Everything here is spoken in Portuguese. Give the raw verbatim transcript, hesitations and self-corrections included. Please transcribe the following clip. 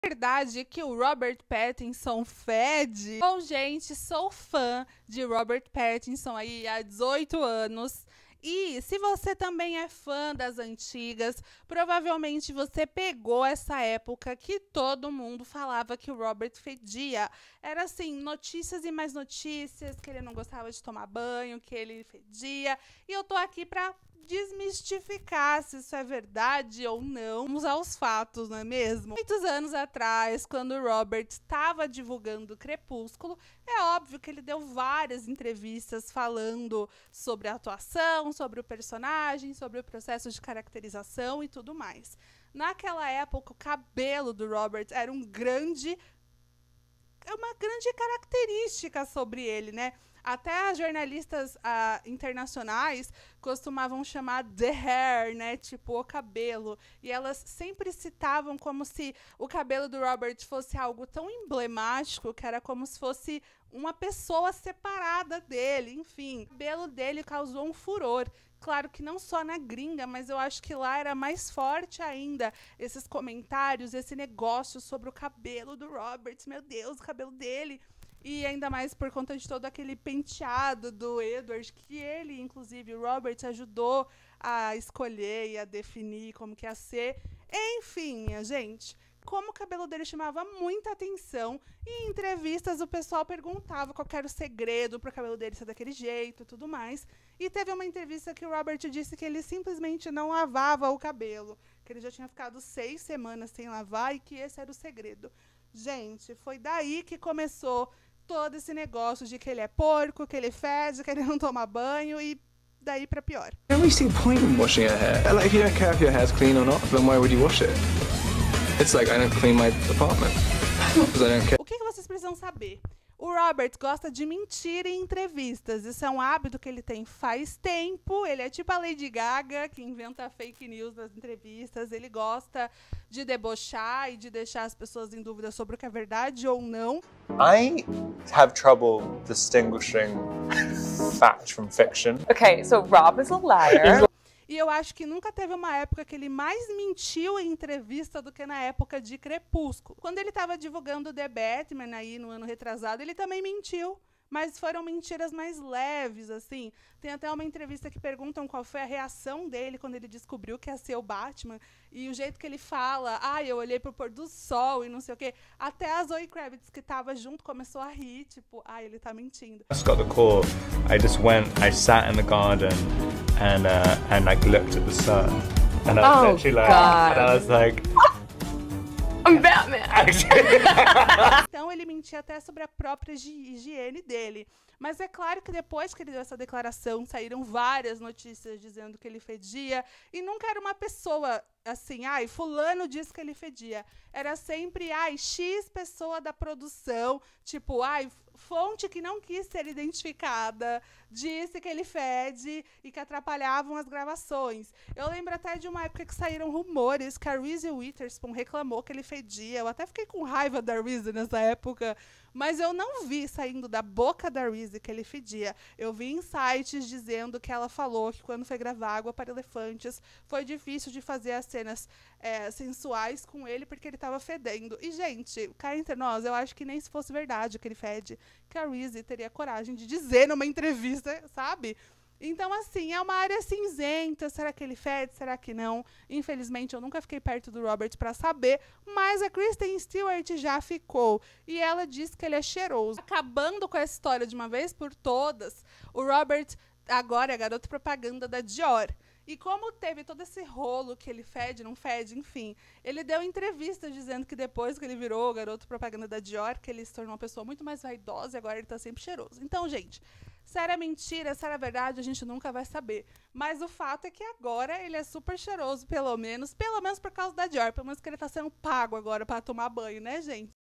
Verdade que o Robert Pattinson fede? Bom, gente, sou fã de Robert Pattinson aí há dezoito anos. E se você também é fã das antigas, provavelmente você pegou essa época que todo mundo falava que o Robert fedia. Era assim, notícias e mais notícias, que ele não gostava de tomar banho, que ele fedia. E eu tô aqui pra desmistificar se isso é verdade ou não. Vamos aos fatos, não é mesmo? Muitos anos atrás, quando o Robert estava divulgando Crepúsculo, é óbvio que ele deu várias entrevistas falando sobre a atuação, sobre o personagem, sobre o processo de caracterização e tudo mais. Naquela época, o cabelo do Robert era um grande... é uma grande característica sobre ele, né? Até as jornalistas ah, internacionais costumavam chamar the hair, né? Tipo, o cabelo. E elas sempre citavam como se o cabelo do Robert fosse algo tão emblemático que era como se fosse uma pessoa separada dele. Enfim, o cabelo dele causou um furor. Claro que não só na gringa, mas eu acho que lá era mais forte ainda esses comentários, esse negócio sobre o cabelo do Robert. Meu Deus, o cabelo dele. E ainda mais por conta de todo aquele penteado do Edward, que ele, inclusive, o Robert, ajudou a escolher e a definir como que ia ser. Enfim, minha gente, como o cabelo dele chamava muita atenção. E em entrevistas o pessoal perguntava qual era o segredo para o cabelo dele ser daquele jeito e tudo mais. E teve uma entrevista que o Robert disse que ele simplesmente não lavava o cabelo. Que ele já tinha ficado seis semanas sem lavar e que esse era o segredo. Gente, foi daí que começou todo esse negócio de que ele é porco, que ele fede, que ele não toma banho e daí pra pior. I don't really see the point in washing your hair. Like, if you don't care if your hair's clean or not, then why would you wash it? It's like I don't clean my apartment because I don't care. O que, que vocês precisam saber? O Robert gosta de mentir em entrevistas. Isso é um hábito que ele tem faz tempo. Ele é tipo a Lady Gaga, que inventa fake news nas entrevistas. Ele gosta de debochar e de deixar as pessoas em dúvida sobre o que é verdade ou não. I have trouble distinguishing fact from fiction. Okay, so Rob is a liar. E eu acho que nunca teve uma época que ele mais mentiu em entrevista do que na época de Crepúsculo. Quando ele estava divulgando The Batman aí no ano retrasado, ele também mentiu. Mas foram mentiras mais leves, assim. Tem até uma entrevista que perguntam qual foi a reação dele quando ele descobriu que ia ser o Batman. E o jeito que ele fala, ah, eu olhei pro pôr do sol e não sei o quê. Até a Zoe Kravitz, que tava junto, começou a rir, tipo, ah, ele tá mentindo. I just got the call. I just went, I sat in the garden and uh, and like looked at the sun. And I was Oh, literally like, God. and I was like, I'm Batman. Então ele mentia até sobre a própria higiene dele. Mas é claro que depois que ele deu essa declaração, saíram várias notícias dizendo que ele fedia. E nunca era uma pessoa assim, ai, fulano disse que ele fedia. Era sempre, ai, X pessoa da produção, tipo, ai, fonte que não quis ser identificada, disse que ele fede e que atrapalhavam as gravações. Eu lembro até de uma época que saíram rumores que a Reese Witherspoon reclamou que ele fedia. Eu até fiquei com raiva da Reese nessa época, mas eu não vi saindo da boca da Reese que ele fedia. Eu vi em sites dizendo que ela falou que quando foi gravar Água para Elefantes, foi difícil de fazer as cenas é, sensuais com ele porque ele tava fedendo. E, gente, cá entre nós, eu acho que nem se fosse verdade que ele fede, que a Reese teria coragem de dizer numa entrevista, sabe? Então, assim, é uma área cinzenta. Será que ele fede? Será que não? Infelizmente, eu nunca fiquei perto do Robert pra saber, mas a Kristen Stewart já ficou. E ela disse que ele é cheiroso. Acabando com essa história de uma vez por todas, o Robert agora é garoto propaganda da Dior. E como teve todo esse rolo que ele fede, não fede, enfim, ele deu entrevistas dizendo que depois que ele virou garoto propaganda da Dior, que ele se tornou uma pessoa muito mais vaidosa e agora ele tá sempre cheiroso. Então, gente, se era mentira, se era verdade, a gente nunca vai saber. Mas o fato é que agora ele é super cheiroso, pelo menos, pelo menos por causa da Dior, pelo menos que ele tá sendo pago agora pra tomar banho, né, gente?